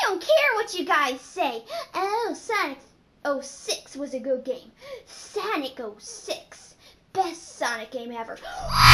don't care what you guys say. Oh, Sonic 06 was a good game. Sonic 06. Best Sonic game ever.